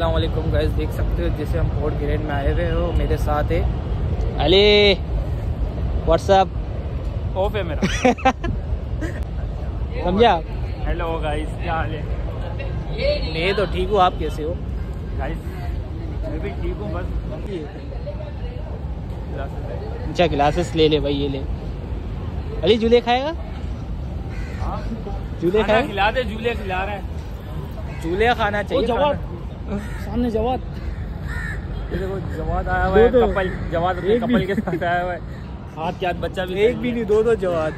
अस्सलाम वालेकुम गाइस, देख सकते हो जैसे हम पोर्ट ग्रेड में आए हुए हो। मेरे साथ है अली। व्हाट्सअप ऑफ है मेरा। समझा? हेलो गाइस, क्या हाल है? मैं तो ठीक हूँ, आप कैसे हो? गाइस मैं भी ठीक हूँ, बस अच्छा क्लासेस ले ले भाई, ये ले। अली झूले खाएगा? झूले खाएगा? खिला दे, झूले खिला रहे हैं। झूले खाना चाहिए। जवाद सामने जवाद, देखो जवाद आया हुआ है। कपल जवाद अपने कपल के साथ आया हुआ है। हाथ के हाथ बच्चा भी, एक भी नहीं, दो जवाद।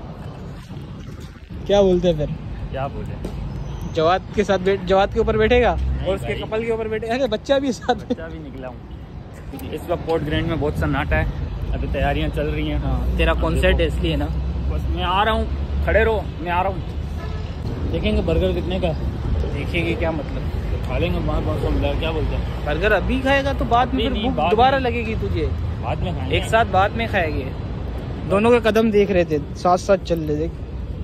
क्या बोलते हैं फिर? क्या बोले? जवाद के साथ जवाद के ऊपर बैठेगा और उसके कपल के ऊपर बैठेगा। अरे बच्चा भी साथ, बच्चा भी निकला हूँ। इस वक्त पोर्ट ग्रैंड में बहुत सन्नाटा है, अभी तैयारियाँ चल रही हैं। हाँ, तेरा कॉन्सर्ट है इसलिए ना। बस मैं आ रहा हूँ, खड़े रहो, मैं आ रहा हूँ। देखेंगे बर्गर कितने का, देखेंगे क्या मतलब, खा लेंगे 500 मिला। क्या बोलते हैं? बर्गर अभी खाएगा तो बाद में नहीं, भूख बाद दोबारा में। लगेगी तुझे। बाद में खाएंगे, एक साथ बाद में खाएंगे। दोनों के कदम देख रहे थे, साथ साथ चल रहे थे।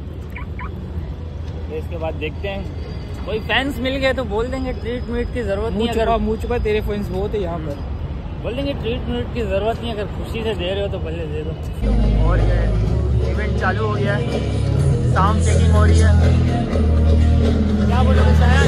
तो इसके बाद देखते हैं, कोई फैंस मिल गए तो बोल देंगे ट्रीट मीट की जरूरत नहीं। अगर मुझ पर तेरे फैंस बहुत है यहाँ पर, बोल देंगे ट्रीट मीट की जरूरत नहीं, अगर खुशी से दे रहे हो तो भले दे दो। और ये इवेंट चालू हो गया है, साउंड चेकिंग हो रही है। क्या बोलोगे शायद?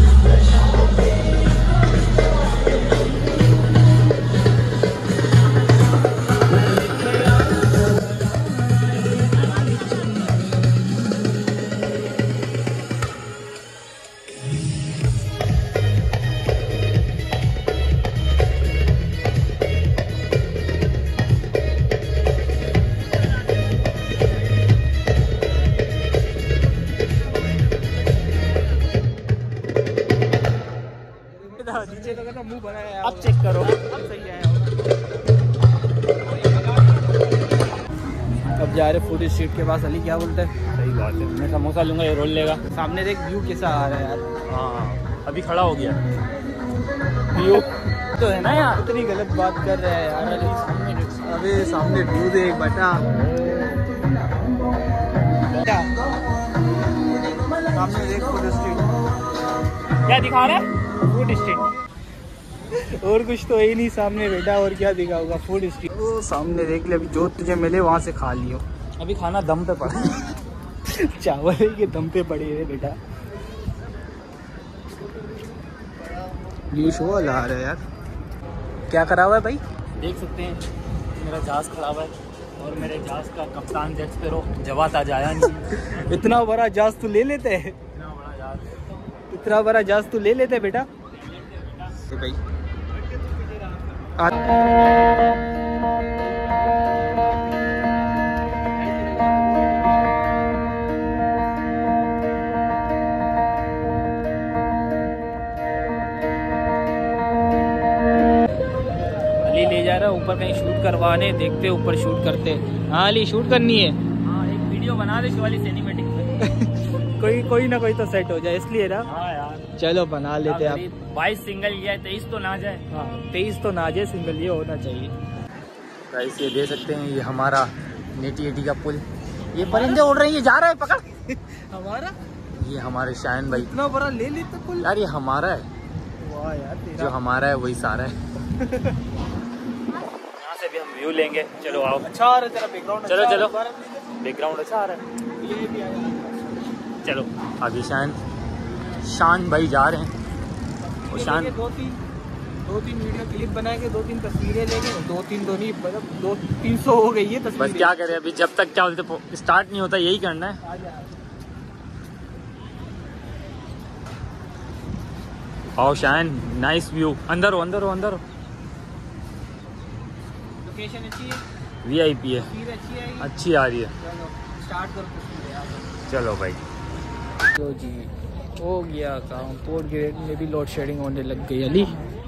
नीचे तो मुंह बनाया। अब चेक करो, अब सही आया। अब जा रहे फूड स्ट्रीट के पास। अली क्या बोलते हैं? सही बात है, मैं समोसा लूंगा, ये रोल लेगा। सामने देख व्यू कैसा आ रहा है यार। हाँ अभी खड़ा हो गया व्यू तो है ना यार। इतनी गलत बात कर रहा है यार अली। अबे सामने व्यू देख बेटा, सामने देख फूड स्ट्रीट। क्या दिखा रहा है? Food street. और कुछ तो है ही नहीं सामने बेटा, और क्या दिखा होगा? Food street. वो सामने देख ले, अभी जो तुझे मिले वहाँ से खा लियो। अभी खाना दम पे पड़ा। चावल के दम पे पड़े है बेटा। ये शो ला रहा है यार। क्या करा हुआ है भाई? देख सकते हैं मेरा जहाज खड़ा हुआ है, और मेरे जहाज का कप्तान जेट स्पैरो जवाद आज आया नहीं। इतना बड़ा जहाज तू ले लेते है? इतना बड़ा जहाज, इतना बड़ा जहाज तू ले लेते बेटा? भाई अली ले जा रहा है ऊपर कहीं शूट करवाने, देखते ऊपर शूट करते। हाँ अली शूट करनी है। हाँ एक वीडियो बना दे शिवाली सिनेमैटिक में। कोई ना कोई तो सेट हो जाए, इसलिए ना। हाँ यार चलो बना लेते आप। 22 सिंगल लिया है, 23 तो ना जाए। हाँ 23 तो ना जाए, सिंगल ये होना चाहिए। गाइस ये दे सकते हैं, ये हमारा नेटी एटी का पुल। ये परिंदे उड़ रहे हैं, ये जा रहा है, पकड़। हमारा ये हमारे शायन भाई, इतना बड़ा ले लेते पुल यार ये हमारा है। वाह यार तेरा। जो हमारा है वही सारा है। यहाँ से भी हम व्यू लेंगे। चलो आओ। अच्छा आ रहा है तेरा बैकग्राउंड। चलो चलो, अच्छा बैकग्राउंड अच्छा आ रहा है। ये भी आया। चलो आगे शान भाई जा रहे हैं। और शान दो तीन वीडियो क्लिप बनाएंगे, 2-3 तस्वीरें लेंगे। 2-3 तो नहीं, मतलब 200-300 हो गई है तस्वीरें। बस क्या करें, अभी जब तक क्या बोलते स्टार्ट नहीं होता यही करना है। आओ शान, नाइस व्यू। अंदर हो अंदर हो अंदर हो। लोकेशन अच्छी है, VIP है, तस्वीर अच्छी है, अच्छी आ रही है। चलो स्टार्ट करो तस्वीरें। चलो भाई। तो जी हो गया काम। पोर्ट ग्रेड में भी लोड शेडिंग होने लग गई। अली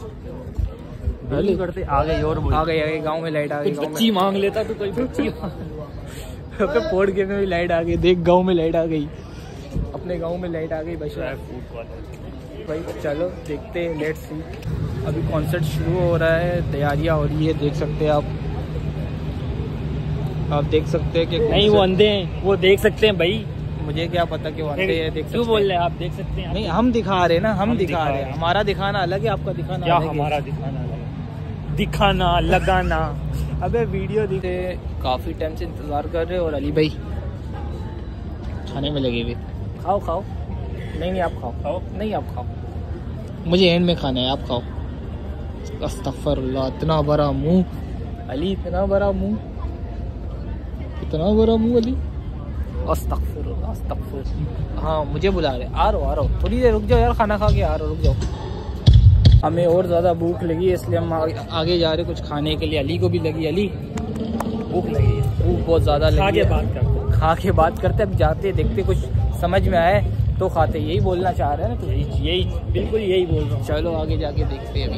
करते आ गई, और आ गई गांव में लाइट आ गई। बच्ची मांग लेता तो कोई बच्ची। पोर्ट ग्रेड में भी लाइट आ गई। देख गांव में लाइट आ गई, अपने गांव में लाइट आ गई। बस भाई चलो देखते हैं, लेट्स सी। अभी कॉन्सर्ट शुरू हो रहा है, तैयारियां हो रही है, देख सकते हैं आप। आप देख सकते हैं कि नहीं वो अंधे हैं, वो देख सकते हैं भाई। मुझे क्या पता क्यों आते हैं, देख क्यों बोल रहे हैं आप, देख सकते हैं। नहीं हम दिखा रहे हैं ना, हम दिखा रहे हैं। हमारा दिखाना अलग है, आपका दिखाना क्या अलग है। हमारा दिखाना अलग है, दिखाना लगाना। अबे वीडियो दिखे, काफ़ी टाइम से इंतज़ार कर रहे हो और अली भाई खाने में लगे हुए। खाओ खाओ। नहीं आप खाओ। नहीं आप खाओ, मुझे एंड में खाना है, आप खाओ। अस्तगफिरुल्लाह, इतना बड़ा मुंह अली, इतना बड़ा मुंह, इतना बड़ा मुंह अली। अस्तगफिरुल्लाह अस्तगफिरुल्लाह। हाँ मुझे बुला रहे, आ रहा हूँ थोड़ी देर रुक जाओ यार, खाना खा के आ रहा हूँ, रुक जाओ। हमें और ज़्यादा भूख लगी है इसलिए हम आगे जा रहे कुछ खाने के लिए। अली को भी लगी, अली भूख लगी है, भूख बहुत ज़्यादा लगी। खा के बात करते, अब जाते देखते कुछ समझ में आए तो खाते। यही बोलना चाह रहे हैं ना, तो यही बिल्कुल यही बोल रहा हूँ। चलो आगे जाके देखते हैं अभी।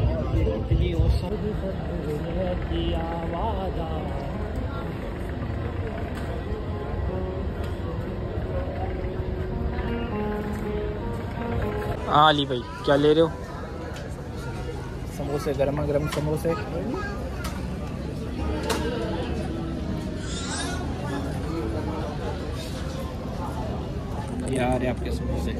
हाँ अली भाई क्या ले रहे हो? समोसे, गर्मा गर्म समोसे। यार आपके समोसे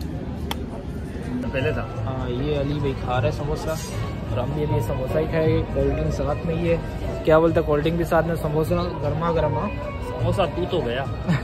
पहले था। हाँ ये अली भाई खा रहे समोसा और हम भी अभी समोसा ही खाएंगे। कोल्ड ड्रिंक साथ में ही है, क्या बोलते हैं, कोल्ड ड्रिंक भी साथ में, समोसा गर्मा गर्म। समोसा तू तो गया।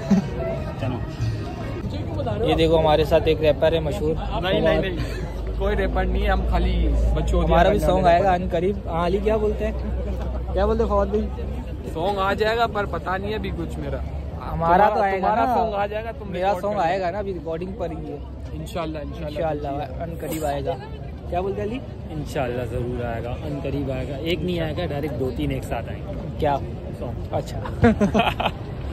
ये देखो हमारे साथ एक रैपर है मशहूर। नहीं कोई रैपर नहीं है, हम खाली बच्चों। हमारा भी सॉन्ग आएगा अन करीब। हाँ अली क्या बोलते हैं, क्या बोलते हैं फवाद भाई? सॉन्ग आ जाएगा पर पता नहीं है अभी कुछ मेरा। हमारा तो आएगा ना, सॉन्ग आ जाएगा, तुम मेरा सॉन्ग आएगा ना, अभी रिकॉर्डिंग पर ही है। इंशाल्लाह अन करीब आएगा। क्या बोलते हैं अली? इंशाल्लाह जरूर आएगा, अन करीब आएगा। एक नहीं आएगा, डायरेक्ट 2-3 एक साथ आएंगे। क्या सॉन्ग? अच्छा।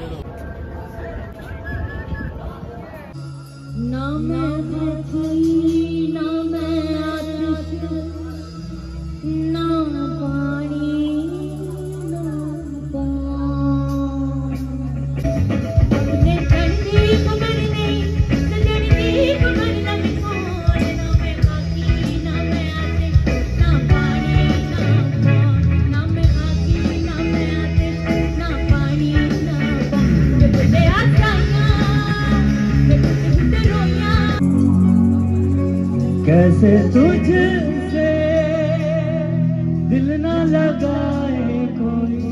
ना मैं पृथ्वी ना मैं आकाश, ना पानी ना पानी। ने ठंडी कमर नहीं, ठंडी कमर ना छोड़। ना मैं खाकी ना मैं आतिश, ना पानी ना पानी। ना मैं खाकी ना मैं आतिश, ना पानी ना पानी। बोले आसाना कैसे तुझसे दिल न लगाए कोई,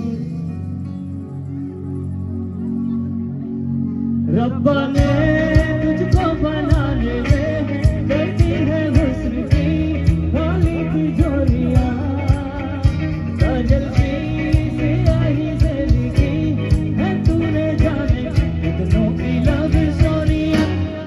रब्बा ने तुझको बनाने में करती है हुस्न की भोली तिजोरियां। काजल की सियाही से लिखी है तूने जाने कितनों की लव स्टोरियां।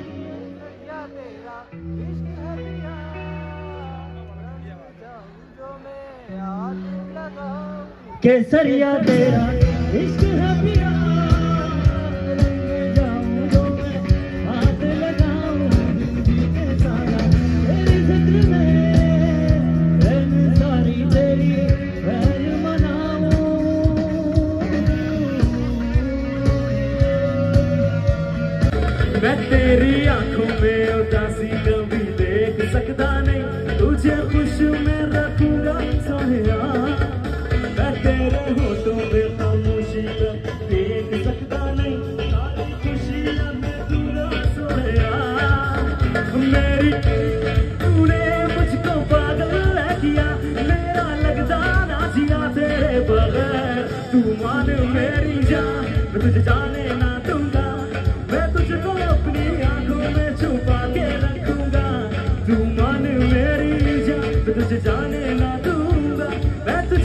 केसरिया तेरा इश्क है पिया, रंग जाऊं जो मैं हाथ लगाऊं जीते सारा तेरी जिक्र में, रहन सारी तेरी खैर मनाऊं। मैं तेरी आंखों में उदासी कभी देख सकता नहीं, तुझे खुश में रखूंगा सोनिया। तेरे होठों में खामोशी का देख सकता नहीं, सारी खुशियां में दूरा सोया। मेरी तूने मुझको पागल किया, मेरा लगता ना जिया तेरे बगैर। तू मान मेरी जान, मैं तुझे जाने ना दूंगा, मैं तुझको अपनी आंखों में छुपा के रखूंगा। तू मान मेरी जान, मैं तुझे जाने ना दूंगा, मैं तुझे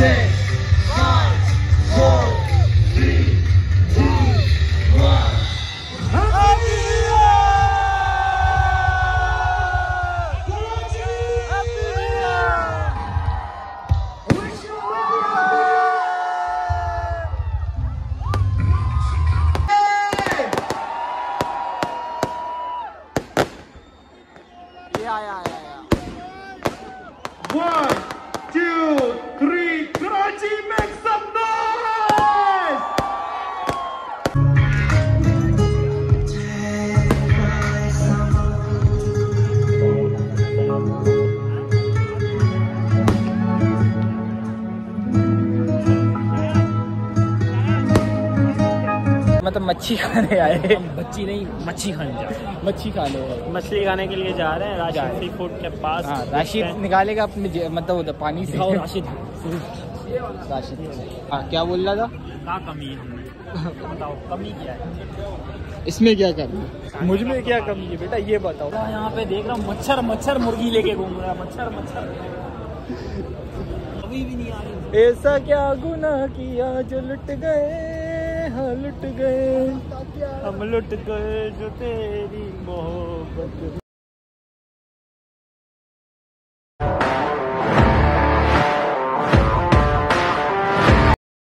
One, two, three, Karachi, make some noise! मतलब मच्छी खाने आए। बच्ची नहीं, मच्छी खाने जा रहे हैं। मच्छी खाने मछली खाने के लिए जा रहे हैं राशिद सी फूड के पास। हाँ, राशिद निकालेगा अपने मतलब उधर पानी से। राशिद हाँ, क्या बोल रहा था? क्या कमी है हमें बताओ, कमी क्या है इसमें? क्या कमी? मुझ में क्या कमी है बेटा, ये बताओ। यहाँ पे देख रहा हूँ मच्छर मुर्गी लेके घूम रहा है। मच्छर अभी भी नहीं आ रही। ऐसा क्या गुनाह किया जो लुट गए, हाँ लुट गए, हम लुट गए जो तेरी मोहब्बत